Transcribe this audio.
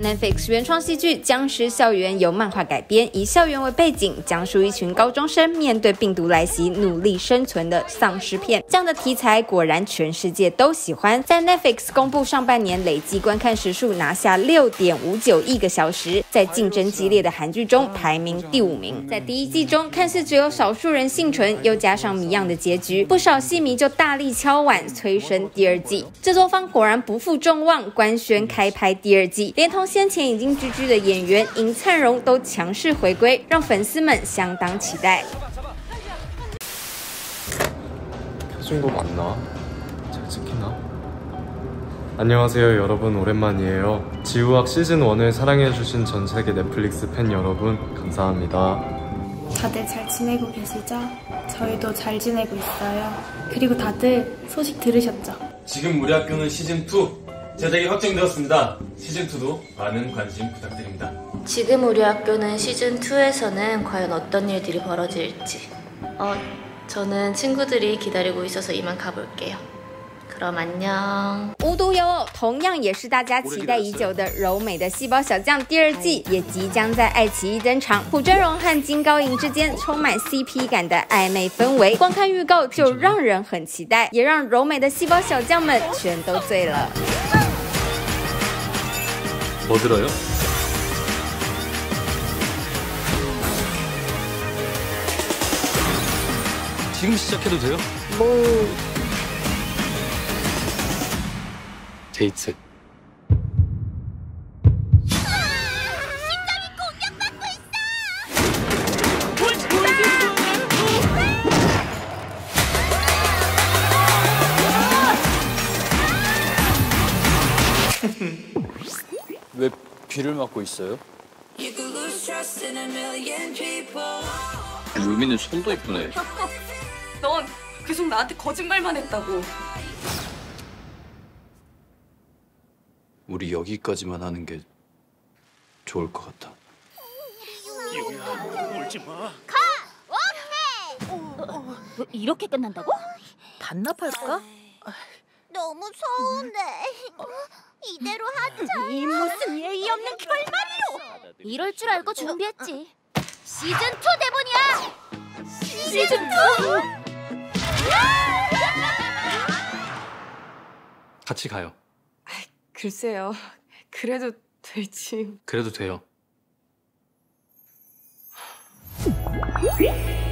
Netflix 原创戏剧《僵尸校园》由漫画改编，以校园为背景，讲述一群高中生面对病毒来袭，努力生存的丧尸片。这样的题材果然全世界都喜欢。在 Netflix 公布上半年累计观看时数拿下6.59亿个小时，在竞争激烈的韩剧中排名第5名。在第一季中，看似只有少数人幸存，又加上谜样的结局，不少戏迷就大力敲碗催生第2季。制作方果然不负众望，官宣开拍第2季，连同先前已经居居的演员尹灿荣都强势回归，让粉丝们相当期待。 켜진 거 맞나? 잘 찍히나? 안녕하세요 여러분, 오랜만이에요. 지우학 시즌1을 사랑해주신 전세계 넷플릭스 팬 여러분 감사합니다. 다들 잘 지내고 계시죠? 저희도 잘 지내고 있어요. 그리고 다들 소식 들으셨죠? 지금 우리 학교는 시즌2 제작이 확정되었습니다. 시즌2도 많은 관심 부탁드립니다. 지금 우리 학교는 시즌2에서는 과연 어떤 일들이 벌어질지 저는 친구들이 기다리고 있어서 이만 가볼게요. 그럼 안녕. 无独有偶，同样也是大家期待已久的柔美的细胞小将第2季也即将在爱奇艺登场。朴真荣和金高银之间充满 CP 感的暧昧氛围，光看预告就让人很期待，也让柔美的细胞小将们全都醉了。 뭐 들어요? 지금 시작해도 돼요? 뭐... 데이트. 심장이 공격받고 있어! 왜 귀를 막고 있어요? 루미는 손도 이쁘네. 넌 계속 나한테 거짓말만 했다고. 우리 여기까지만 하는 게 좋을 것 같아. 기우야, 울지 마. 가! 오케이! 이렇게 끝난다고? 반납할까? 너무 서운해. 이대로 하자. 이 무슨 예의 없는 결말이로! 이럴 줄 알고 준비했지. 시즌2 대본이야! 시즌2? 같이 가요. 글쎄요. 그래도 될지. 그래도 돼요.